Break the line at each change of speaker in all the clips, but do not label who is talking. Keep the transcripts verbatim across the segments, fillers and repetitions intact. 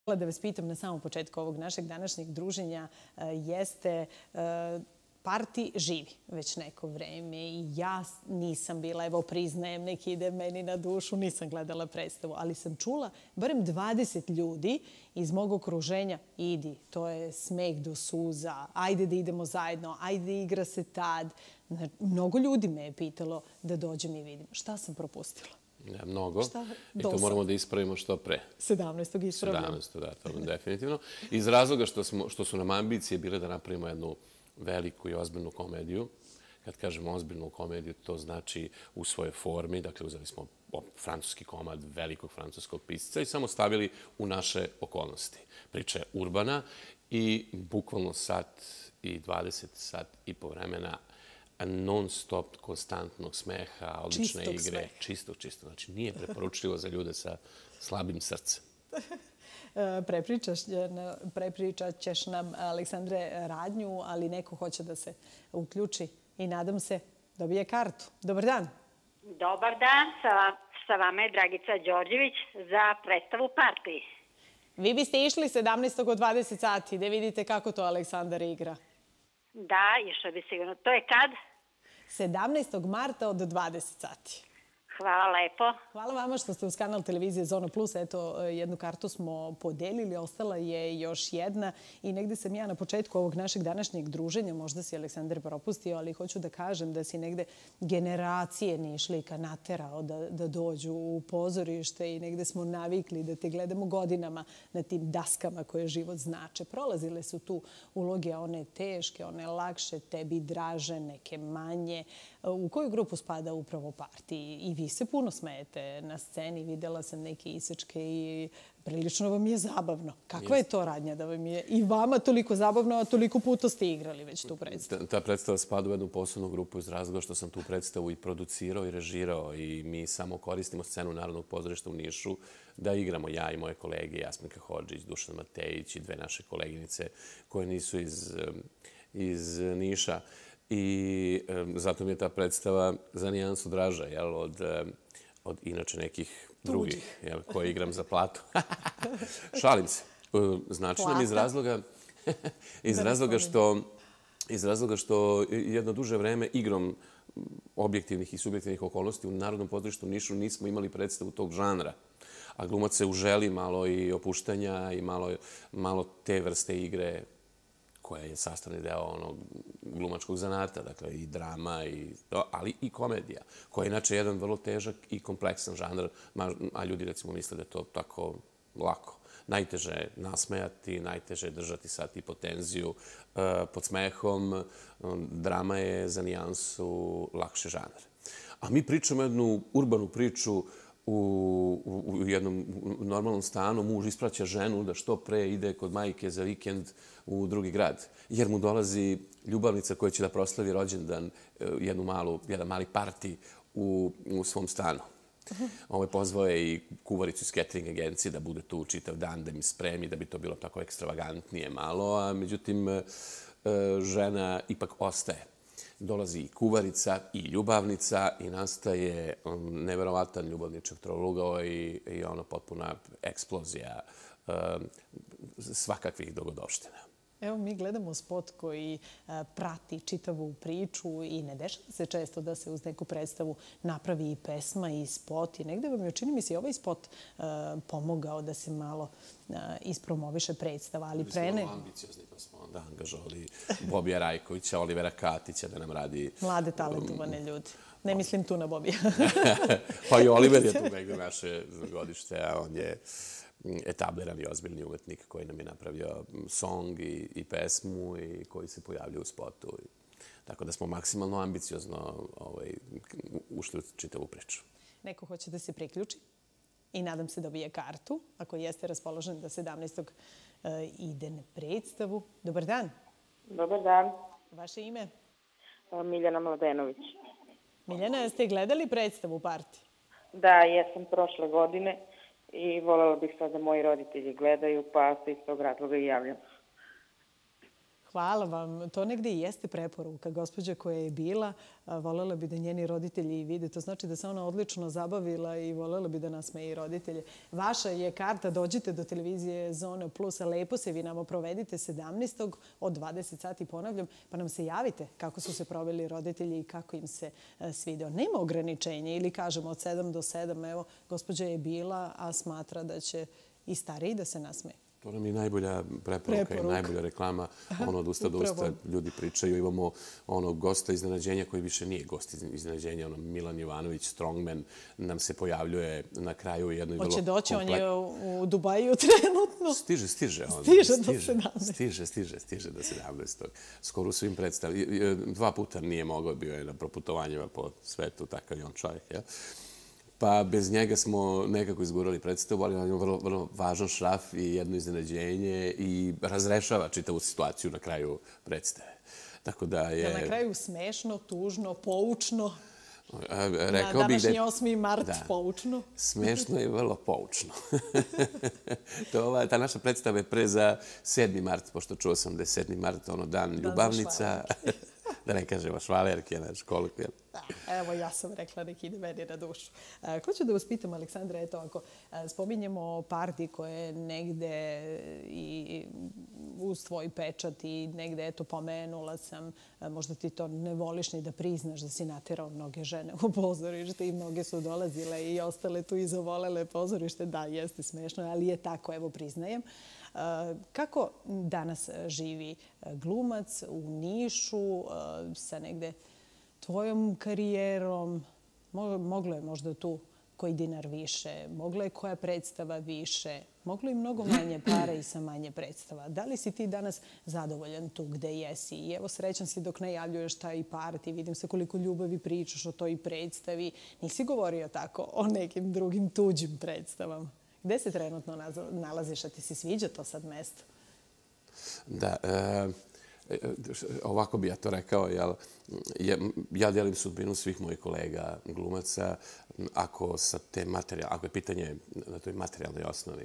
da vas pitam na samom početku ovog našeg današnjeg druženja jeste parti živi već neko vreme i ja nisam bila, evo priznajem, neki ide meni na dušu, nisam gledala predstavu, ali sam čula barem dvadeset ljudi iz mog okruženja, idi, to je smeh do suza, ajde da idemo zajedno, ajde igra se tad. Mnogo ljudi me je pitalo da dođem i vidim. Šta sam propustila?
Ne, mnogo. I to moramo da ispravimo što pre.
sedamnaestog ispravljamo.
sedamnaestog da, to definitivno. Iz razloga što su nam ambicije bile da napravimo jednu veliku i ozbiljnu komediju. Kad kažemo ozbiljnu komediju, to znači u svojoj formi. Dakle, uzeli smo francuski komad velikog francuskog pisca i samo stavili u naše okolnosti. Priča je urbana i bukvalno sat i dvadeset, sat i po vremena non-stop, konstantnog smeha, odlične igre. Čistog, čisto. Znači, nije preporučljivo za ljude sa slabim srcem.
Prepričat ćeš nam, Aleksandre, radnju, ali neko hoće da se uključi i nadam se dobije kartu. Dobar dan.
Dobar dan, sa vama je Dragica Đorđević za predstavu Parti.
Vi biste išli sedamnaestog od dvadeset sati da vidite kako to Aleksandar igra.
Da, išla bi sigurno. To je kad?
sedamnaestog marta od dvadeset sati.
Hvala lepo.
Hvala vama što ste uz kanal televizije Zona Plus. Eto, jednu kartu smo podelili, ostala je još jedna i negde sam ja na početku ovog našeg današnjeg druženja, možda si Aleksandar propustio, ali hoću da kažem da si negde generacije Nišlika naterao da dođu u pozorište i negde smo navikli da te gledamo godinama na tim daskama koje život znače. Prolazile su tu uloge, one teške, one lakše, tebi draže, neke manje. U koju grupu spada upravo Parti? I vi se puno smejete na sceni, videla sam neke isečke i prilično vam je zabavno. Kakva je to radnja da vam je i vama toliko zabavno, a toliko puta ste igrali već tu predstavu?
Ta predstava spada u jednu posebnu grupu iz razloga što sam tu predstavu i producirao i režirao i mi samo koristimo scenu Narodnog pozorišta u Nišu da igramo ja i moje kolege Jasminka Hodžić, Dušan Matejić i dve naše koleginice koje nisu iz Niša. I zato mi je ta predstava za nijansu draža od inače nekih drugih koje igram za platu. Šalim se. Znači nam iz razloga iz razloga što jedno duže vreme igrom objektivnih i subjektivnih okolnosti u Narodnom pozorištu u Nišu nismo imali predstavu tog žanra. A glumac se uželi malo i opuštanja i malo te vrste igre koja je sastavni deo onog glumačkog zanata, dakle i drama, ali i komedija, koja je inače jedan vrlo težak i kompleksan žanr, a ljudi recimo misle da je to tako lako. Najteže je nasmejati, najteže je držati sad i potenziju pod smehom. Drama je za nijansu lakše žanr. A mi pričamo jednu urbanu priču u jednom normalnom stanu, muž ispraća ženu da što pre ide kod majke za vikend u drugi grad, jer mu dolazi ljubavnica koja će da proslavi rođendan, jedan mali parti u svom stanu. Pozvao je i kuvaricu iz catering agencije da bude tu čitav dan, da mi spremi, da bi to bilo tako ekstravagantnije malo, a međutim žena ipak ostaje. Dolazi i kuvarica i ljubavnica i nastaje neverovatan ljubavničak trougao i ono potpuna eksplozija svakakvih dogodovština.
Evo, mi gledamo spot koji prati čitavu priču i ne dešava se često da se uz neku predstavu napravi i pesma i spot. I negde vam je, čini mi se, i ovaj spot pomogao da se malo ispromoviše predstava, ali pre ne...
Mi smo ambiciozni pa smo onda angažovali Bobija Rajkovića, Olivera Katića da nam radi...
Mlade, talentovane ljudi. Ne mislim tu na Bobija.
Pa i Oliver je tu negde naše godište, a on je etabliran i ozbiljni umetnik koji nam je napravio song i pesmu i koji se pojavlja u spotu. Tako da smo maksimalno ambiciozno ušli u čitavu priču.
Neko hoće da se priključi i nadam se dobije kartu, ako jeste raspoložen da sedamnaestog ide na predstavu. Dobar dan.
Dobar dan.
Vaše ime?
Miljana Mladenović.
Miljana, jeste gledali predstavu Parti?
Da, jesam prošle godine. I voljela bih sad da moji roditelji gledaju, pa se iz tog razloga i javljam.
Hvala vam. To negde i jeste preporuka. Gospođa koja je bila, voljela bi da njeni roditelji vide. To znači da se ona odlično zabavila i voljela bi da nasmeje i roditelje. Vaša je karta, dođite do televizije Zona Plus, a lepo se vi nam provedite sedamnaestog od dvadeset sati, ponavljam, pa nam se javite kako su se proveli roditelji i kako im se svideo. Nema ograničenja ili kažemo od sedam do sedam, evo, gospođa je bila, a smatra da će i stariji da se nasmeje.
To nam je najbolja preporuka i najbolja reklama. Ono od usta do usta ljudi pričaju. Imamo onog gosta iznenađenja koji više nije gost iznenađenja. Ono Milan Jovanović, strongman, nam se pojavljuje na kraju jednoj vrlo...
Hoće doći, on je u Dubaju trenutno.
Stiže, stiže.
Stiže do sedamnaestog.
Stiže, stiže, stiže do sedamnaestog. Skoro u svim predstavljama. Dva puta nije mogao, bio je na proputovanjima po svetu, takav je on čovjek, jel? Pa bez njega smo nekako izgurali predstavu, ali on je vrlo, vrlo važan šraf i jedno iznenađenje i razrešava čitavu situaciju na kraju predstave. Tako da je...
Na kraju smešno, tužno, poučno.
Na
današnji osmi mart poučno.
Smešno je vrlo poučno. Ta naša predstava je pre za sedmi mart, pošto čuo sam da je sedmi mart, ono dan ljubavnica. Da ne kažemo švalerke, naš kolokvijal.
Evo, ja sam rekla nek ide meni na dušu. Hoću da vas pitam, Aleksandra, eto, ako spominjemo parti koje negde i uz tvoj pečat i negde, eto, pomenula sam, možda ti to ne voliš ni da priznaš da si naterao mnoge žene u pozorište i mnoge su dolazile i ostale tu i zavolele pozorište. Da, jeste smešno, ali je tako, evo, priznajem. Kako danas živi glumac u Nišu sa negde tvojom karijerom? Moglo je možda tu koji dinar više, moglo je koja predstava više, moglo je mnogo manje para i sa manje predstava. Da li si ti danas zadovoljan tu gde jesi? I evo, srećan si dok najavljuješ taj parti, vidim se koliko ljubavi pričaš o toj predstavi. Nisi govorio tako o nekim drugim tuđim predstavama. Gde se trenutno nalaziš, a ti si sviđa to sad mesto?
Da, ovako bi ja to rekao. Ja delim sudbinu svih mojih kolega glumaca. Ako je pitanje na toj materijalnoj osnovi,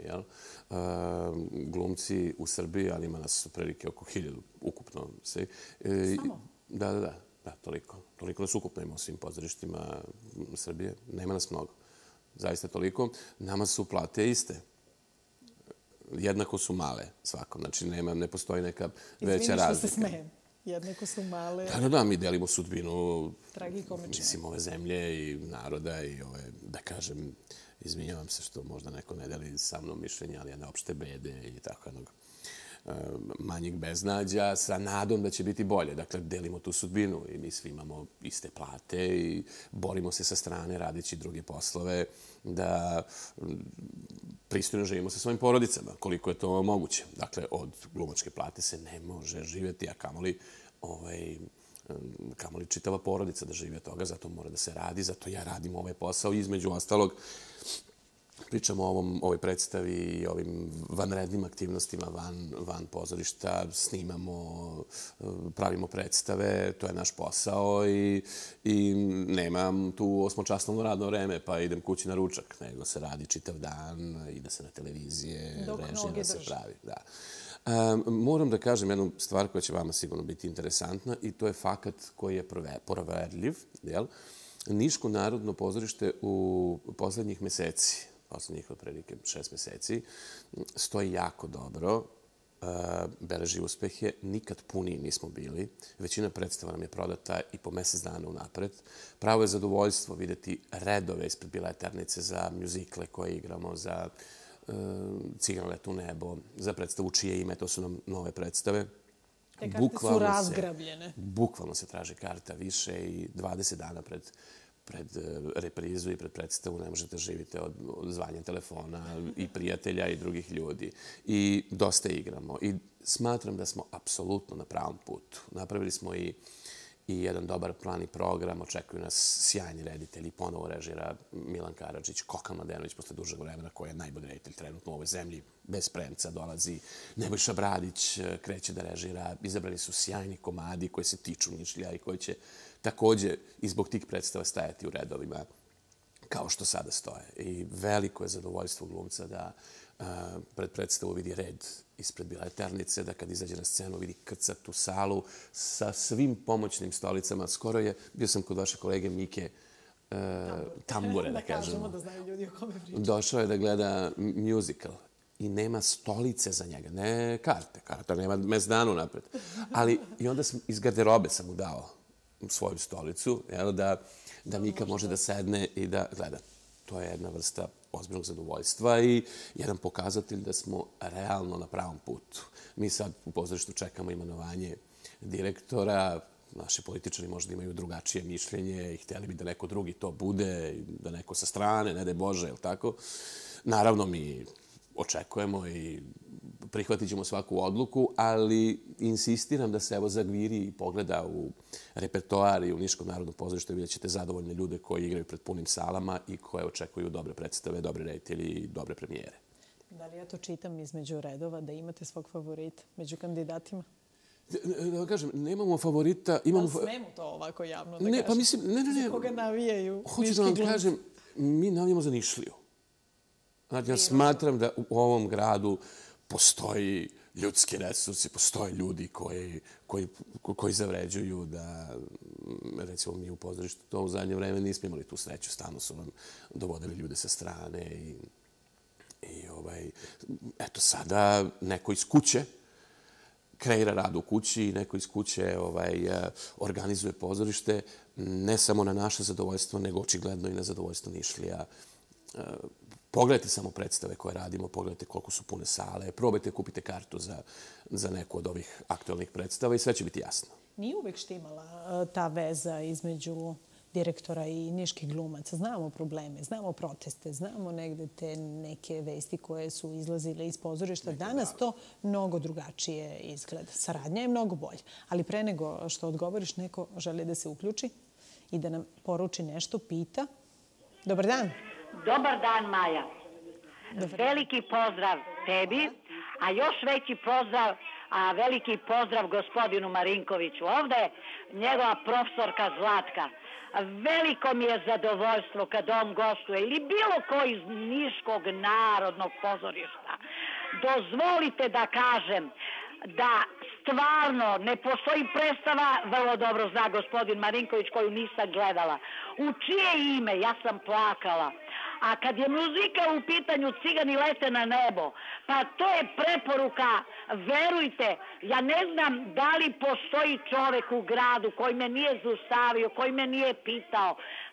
glumci u Srbiji, ali ima nas prilike oko hiljadu ukupno.
Samo?
Da, da, da, toliko. Toliko nas ukupno ima u svim pozorištima Srbije. Nema nas mnogo. Zaista toliko. Nama su plate iste. Jednako su male svakom. Znači, ne postoji neka veća razlika.
Izvini što se smejem. Jednako su male.
Da, da, mi delimo sudbinu
tragikomične.
Mislim, ove zemlje i naroda i ove, da kažem, izvinjavam se što možda neko ne deli sa mnom mišljenja, ali jedne opšte bede i tako jednog manjeg beznađa sa nadom da će biti bolje. Dakle, delimo tu sudbinu i mi svi imamo iste plate i borimo se sa strane radeći druge poslove da pristojno živimo sa svojim porodicama, koliko je to moguće. Dakle, od glumačke plate se ne može živjeti, a kamoli kamoli čitava porodica da živi od toga, zato mora da se radi, zato ja radim ovaj posao. Između ostalog, pričamo o ovoj predstavi i ovim vanrednim aktivnostima van pozorišta, snimamo, pravimo predstave, to je naš posao i nemam tu osmočasovno radno vreme pa idem kući na ručak, nego se radi čitav dan, ide se na televizije, režija se pravi. Moram da kažem jednu stvar koja će vama sigurno biti interesantna i to je fakat koji je proverljiv. Niško narodno pozorište u poslednjih meseci, poslednjih otprilike šest meseci, stoji jako dobro, beleži uspehe, nikad puniji nismo bili. Većina predstava nam je prodata i po mesec dana unapred. Pravo je zadovoljstvo videti redove ispred biletarnice za mjuzikle koje igramo, za Cigan letu u nebo, za predstavu Čije ime, to su nam nove predstave.
Te karte su razgrabljene.
Bukvalno se traži karta više i dvadeset dana pred pred reprizu i pred predstavu ne možete živite od zvanja telefona i prijatelja i drugih ljudi. I dosta igramo. I smatram da smo apsolutno na pravom putu. Napravili smo i jedan dobar plan i program. Očekuju nas sjajni reditelji. Ponovo režira Milan Karadžić, Kokan Mladenović posle dužeg vremena koji je najbolji reditelj trenutno u ovoj zemlji. Bez premca dolazi. Nebojša Bradić kreće da režira. Izabrani su sjajni komadi koji se tiču Nišlja i koji će također i zbog tih predstava stajati u redovima kao što sada stoje. I veliko je zadovoljstvo glumca da pred predstavu vidi red ispred bileternice, da kad izađe na scenu vidi krcatu salu sa svim pomoćnim stolicama. Skoro je, bio sam kod vaše kolege Mike Tambure, da kažemo.
Da znaju ljudi o kome pričaju.
Došao je da gleda musical i nema stolice za njega, ne karte. Karta nema mes danu napred. Ali i onda sam, iz garderobe sam mu dao svoju stolicu, jel, da, da Mika može da sedne i da gleda. To je jedna vrsta ozbiljnog zadovoljstva i jedan pokazatelj da smo realno na pravom putu. Mi sad u pozorištu čekamo imenovanje direktora. Naši političari možda imaju drugačije mišljenje i htjeli bi da neko drugi to bude, da neko sa strane, ne daj Bože, jel tako? Naravno, mi očekujemo i prihvatit ćemo svaku odluku, ali insistiram da se evo zagviri i pogleda u repertoar i u Niškom narodnom pozorištu i vidjet ćete zadovoljne ljude koji igraju pred punim salama i koje očekuju dobre predstave, dobre reditelji i dobre premijere.
Da li ja to čitam između redova da imate svog favorita među kandidatima?
Da kažem, nemamo favorita. Imamo...
Ali smemo to ovako javno da
ne,
kažem?
Pa mislim, ne, ne, ne.
Za koga navijaju
Hoću
niški
da vam
glumci?
kažem, mi navijamo za Nišliju. Znači, ja smatram da u ovom gradu postoji ljudski resursi, postoje ljudi koji, koji, koji zavređuju da, recimo mi u pozorištu, to u zadnje vreme nismo imali tu sreću, stalno su nam dovodili ljude sa strane i, i ovaj, eto sada neko iz kuće kreira rad u kući i neko iz kuće ovaj, organizuje pozorište ne samo na naše zadovoljstvo, nego očigledno i na zadovoljstvo Nišlija. Pogledajte samo predstave koje radimo, pogledajte koliko su pune sale, probajte kupite kartu za, za neku od ovih aktualnih predstava i sve će biti jasno.
Nije uvek štimala ta veza između direktora i niških glumaca. Znamo probleme, znamo proteste, znamo negde te neke vesti koje su izlazile iz pozorišta. Danas to mnogo drugačije izgleda. Saradnja je mnogo bolja. Ali pre nego što odgovoriš, neko želi da se uključi i da nam poruči nešto, pita. Dobar dan.
Dobar dan, Maja. Veliki pozdrav tebi, a još veći pozdrav, a veliki pozdrav gospodinu Marinkoviću. Ovde je njegova profesorka Zlatka. Veliko mi je zadovoljstvo kad on gostuje ili bilo ko iz Niškog narodnog pozorišta. Dozvolite da kažem da stvarno ne postoji predstava, vrlo dobro zna gospodin Marinković, koju nisam gledala. U čije ime ja sam plakala. A kad je muzika u pitanju Cigani lete na nebo, pa to je preporuka, verujte, ja ne znam da li postoji čovek u gradu koji me nije zaustavio, koji me nije pitao,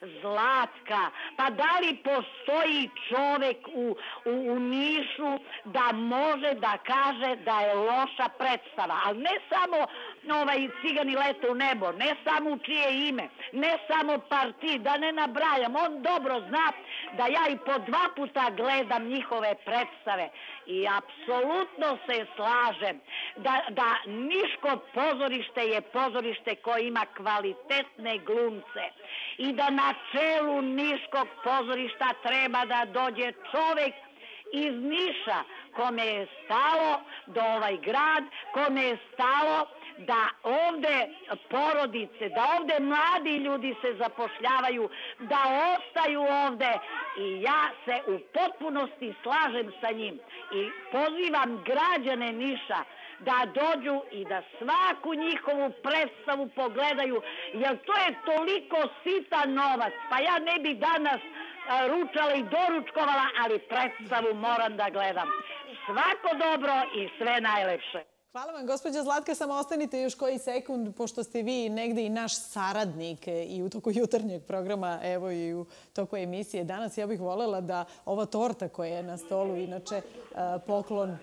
Zlatka, pa da li postoji čovek u, u, u Nišu da može da kaže da je loša predstava, ali ne samo ovaj, Cigani lete u nebo, ne samo u čije ime, ne samo partij, da ne nabrajam, on dobro zna da ja i po dva puta gledam njihove predstave i apsolutno se slažem da, da Niško pozorište je pozorište koje ima kvalitetne glumce i da na čelu Niškog pozorišta treba da dođe čovek iz Niša kome je stalo do ovaj grad, kome je stalo da ovde porodice, da ovde mladi ljudi se zapošljavaju, da ostaju ovde i ja se u potpunosti slažem sa njim i pozivam građane Niša da dođu i da svaku njihovu predstavu pogledaju, jer to je toliko sitan novac, pa ja ne bi danas ručala i doručkovala, ali predstavu moram da gledam. Svako dobro i sve najlepše.
Hvala vam, gospođa Zlatka. Samo ostanite još koji sekund, pošto ste vi negde i naš saradnik i u toku jutarnjeg programa, evo i u toku emisije danas. Ja bih voljela da ova torta koja je na stolu, inače poklon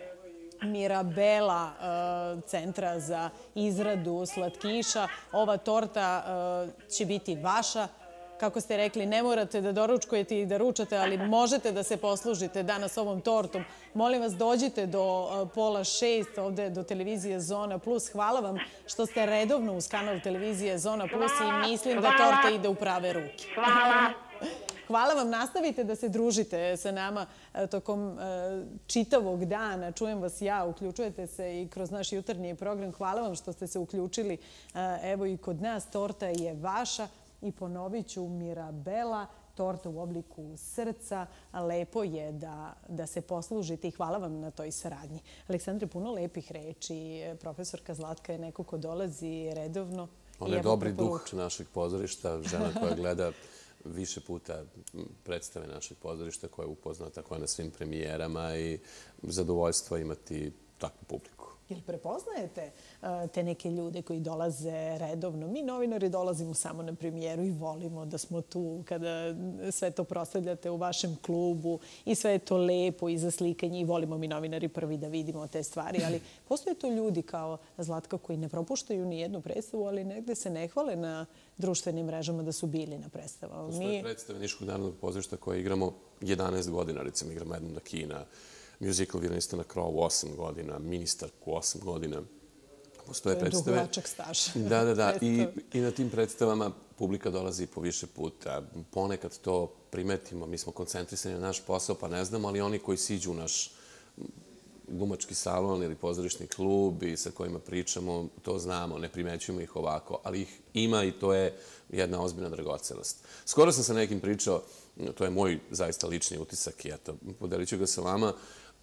Mirabela, centra za izradu slatkiša, ova torta će biti vaša. Kako ste rekli, ne morate da doručkujete i da ručate, ali možete da se poslužite danas ovom tortom. Molim vas, dođite do pola šest ovde do televizije Zona Plus. Hvala vam što ste redovno uz kanal televizije Zona Plus i mislim da torta ide u prave ruke.
Hvala.
Hvala vam. Nastavite da se družite sa nama tokom čitavog dana. Čujem vas ja, uključujete se i kroz naš jutarnji program. Hvala vam što ste se uključili. Evo i kod nas torta je vaša. I ponovit ću, Mirabela, torta u obliku srca. Lepo je da, da se poslužite i hvala vam na toj saradnji. Aleksandre, puno lepih reči. Profesorka Zlatka je neko ko dolazi redovno.
Ona je dobri duh našeg pozorišta, žena koja gleda više puta predstave našeg pozorišta, koja je upoznata, koja je na svim premijerama i zadovoljstvo imati takvu publiku.
Jel prepoznajete te neke ljude koji dolaze redovno? Mi novinari dolazimo samo na premijeru i volimo da smo tu kada sve to proslavljate u vašem klubu i sve je to lepo i za slikanje i volimo mi novinari prvi da vidimo te stvari, ali postoje to ljudi kao Zlatka koji ne propuštaju ni jednu predstavu, ali negde se ne hvale na društvenim mrežama da su bili na predstavama.
Postoje predstave Niškog narodnog pozorišta koje igramo jedanaest godina, recimo igramo Edmunda Kina, musical Violinista na krovu osam godina, Ministarku osam godina. Postoje predstave.
To je dugačak staž.
Da, da, da. I, I na tim predstavama publika dolazi po više puta. Ponekad to primetimo. Mi smo koncentrisani na naš posao, pa ne znamo, ali oni koji siđu u naš glumački salon ili pozorišni klub i sa kojima pričamo, to znamo, ne primećujemo ih ovako, ali ih ima i to je jedna ozbiljna dragocenost. Skoro sam sa nekim pričao, to je moj zaista lični utisak i eto, podelit ću ga sa vama,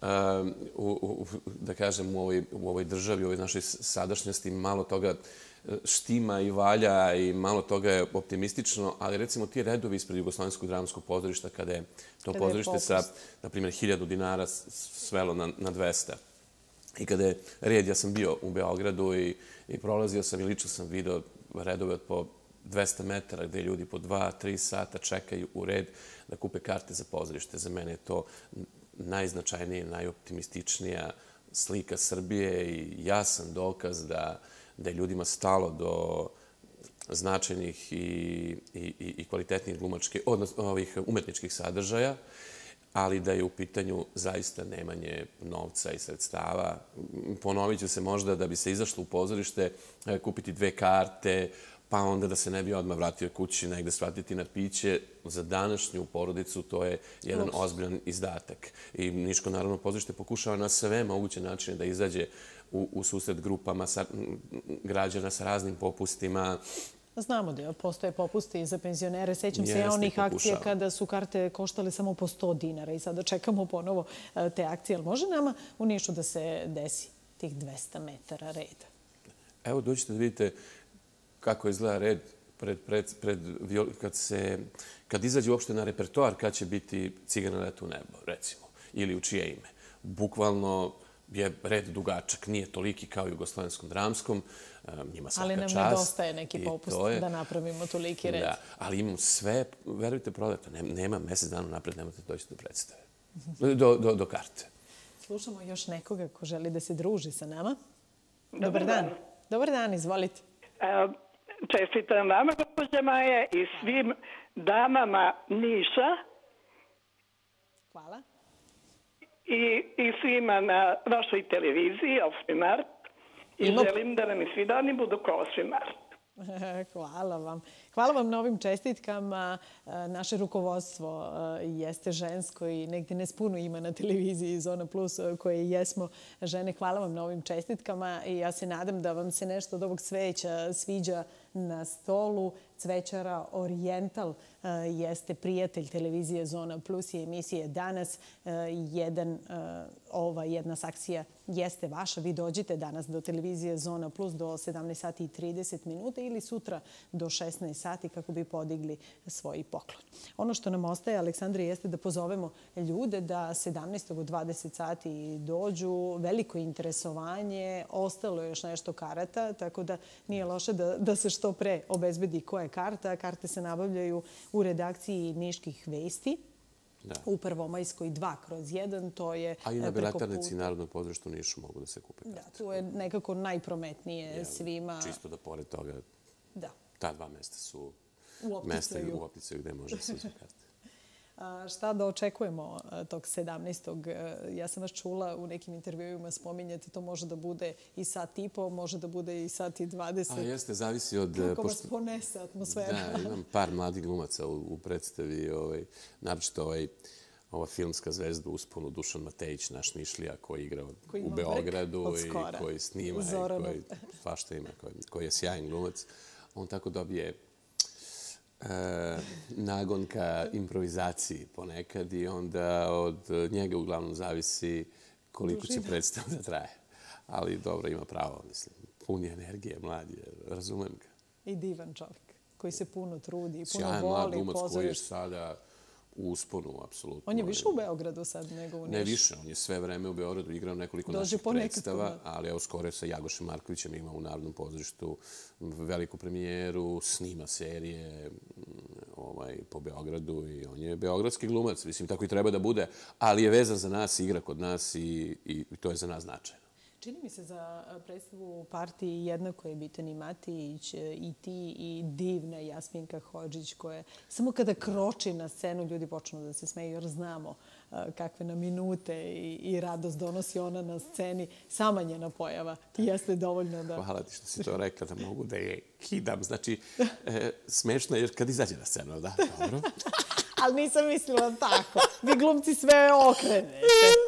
u, u, da kažem, u ovoj, u ovoj državi, u ovoj našoj sadašnjosti malo toga štima i valja i malo toga je optimistično, ali recimo ti redovi ispred Jugoslovenskog dramskog pozorišta kada je to pozorište sa, na primjer, hiljadu dinara svelo na, na dvesta. I kada je red, ja sam bio u Beogradu i, i prolazio sam i lično sam video redove od po dvesta metara gde ljudi po dva, tri sata čekaju u red da kupe karte za pozorište. Za mene je to najznačajnija, najoptimističnija slika Srbije i jasan dokaz da, da je ljudima stalo do značajnih i, i, i kvalitetnih glumačkih, odnosno ovih umetničkih sadržaja, ali da je u pitanju zaista nemanje novca i sredstava. Ponovit ću se možda da bi se izašlo u pozorište, kupiti dve karte, pa onda da se ne bi odmah vratio kući, negde svratiti na piće. Za današnju porodicu to je jedan ozbiljan izdatak. I Niško narodno pozorište pokušava na sve moguće načine da izađe u, u susret grupama sa, građana sa raznim popustima.
Znamo da postoje popusti i za penzionere. Sećam se ja onih akcija kada su karte koštale samo po sto dinara i sada čekamo ponovo te akcije. Ali može nama u Nišu da se desi tih dvesta metara reda?
Evo, dođite da vidite kako izgleda red pred, pred, pred, kad, se, kad izađe uopšte na repertoar, kad će biti Cigana leta u nebo, recimo, ili u čije ime. Bukvalno je red dugačak, nije toliki kao u Jugoslovenskom dramskom, njima svaka čast.
Ali nam nedostaje neki popust da napravimo toliki red.
Da, ali imamo sve, verujte, prodato. Nema mesec dana napred, nemate doći do predstave, do, do, do karte.
Slušamo još nekoga ko želi da se druži sa nama. Dobar dan. Dobar dan, izvolite.
Čestitam vama, gospođa Maja, i svim damama Niša.
Hvala.
I, i svima na vašoj televiziji, osmi mart. I Ima... želim da nam i svi dani budu kao osmi mart.
Hvala vam. Hvala vam na ovim čestitkama. Naše rukovodstvo jeste žensko i negdje nes puno ima na televiziji Zona Plus koje jesmo žene. Hvala vam na ovim čestitkama i ja se nadam da vam se nešto od ovog cveća sviđa na stolu. Cvećara Orijental jeste prijatelj televizije Zona Plus i emisije Danas. Jedan, ova jedna sakcija jeste vaša. Vi dođite danas do televizije Zona Plus do sedamnaest sati i trideset minuta ili sutra do šesnaest sati kako bi podigli svoj poklon. Ono što nam ostaje, Aleksandre, jeste da pozovemo ljude da sedamnaestog u dvadeset sati dođu. Veliko interesovanje, ostalo je još nešto karata, tako da nije loše da, da se što pre obezbedi koja je karta. Karte se nabavljaju u redakciji Niških vesti. Da. U Prvomajskoj dva kroz jedan, to je...
A i na Beratarnici Narodnog pozorišta u Nišu mogu da se kupe karte.
Da, tu je nekako najprometnije ja, svima.
Čisto da pored toga,
da.
Ta dva mesta su
u
mesta u Opticaju gde može se uzeti karte.
A šta da očekujemo tog sedamnaestog Ja sam vas čula u nekim intervjuima spominjati, to može da bude i sat i po, može da bude i sat i dvadeset.
A jeste, zavisi od...
Kako vas ponese atmosfera.
Da, imam par mladih glumaca u, u predstavi, ovaj, naročito ovaj, ova filmska zvezda Usponu, Dušan Matejić, naš Nišlija, koji igra koji u Beogradu i koji snima, i koji, svašta ima, koji, koji je sjajan glumac. On tako dobije nagon ka improvizaciji ponekad i onda od njega uglavnom zavisi koliko će predstava da traje. Ali dobro, ima pravo, mislim. Pun je energije, mlad je, razumem ga.
I divan čovjek koji se puno trudi i puno
Sjajan
voli
mlad glumac koji je
pozorište.
sada u usponu, apsolutno.
On je više u Beogradu sad nego u Nišu.
Ne više, on je sve vreme u Beogradu igrao nekoliko
Dođe
naših
ponekad
predstava,
kod nas.
ali evo skoro je sa Jagošem Markovićem imao u Narodnom pozorištu veliku premijeru, snima serije ovaj, po Beogradu i on je beogradski glumac, mislim, tako i treba da bude, ali je vezan za nas, igra kod nas i, i to je za nas značajno.
Čini mi se za predstavu partiji jednako je bitan i Matić, i ti, i divna Jasminka Hodžić, koja samo kada kroči na scenu ljudi počnu da se smeju, jer znamo kakve na minute i, i radost donosi ona na sceni. Sama njena pojava jeste dovoljno da...
Hvala ti što si to rekla, da mogu da je kidam. Znači, e, smešno je kad izađe na scenu, da? Dobro.
Ali nisam mislila tako. Vi glumci sve okrenete.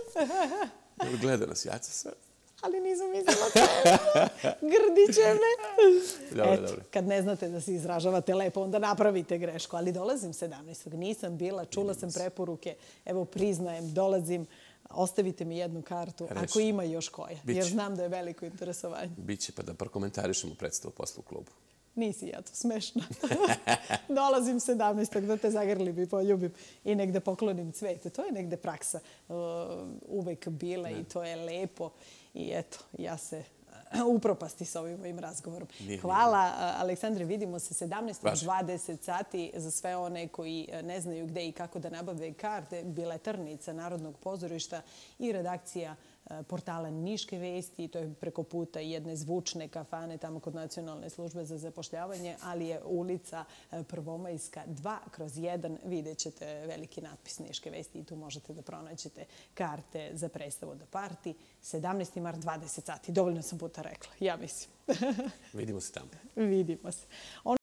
Gleda nas jaca sve.
Ali nisam mislila tako. Grdiće me.
Dobro,
Eto,
dobro.
kad ne znate da se izražavate lepo, onda napravite grešku. Ali dolazim sedamnaestog Nisam bila, čula sam preporuke. Evo, priznajem, dolazim. Ostavite mi jednu kartu, ako ima još koja. Jer znam da je veliko interesovanje.
Biće pa da prokomentarišemo predstavu posle u klubu.
Nisi ja to, smešno. Dolazim sedamnaestog da te zagrlim i poljubim i negde poklonim cvete. To je negde praksa uvek bila i to je lepo. I eto, ja se upropasti sa ovim mojim razgovorom. Hvala, Aleksandre. Vidimo se sedamnaestog dvadeset sati za sve one koji ne znaju gde i kako da nabave karte. Biletarnica Narodnog pozorišta i redakcija portala Niške vesti. To je preko puta jedne zvučne kafane tamo kod Nacionalne službe za zapošljavanje, ali je ulica Prvomajska dva kroz jedan. Vidjet ćete veliki natpis Niške vesti i tu možete da pronađete karte za predstavu da parti. sedamnaesti mart, dvadeset sati. Dovoljno sam puta rekla, ja mislim.
Vidimo se tamo.
Vidimo se.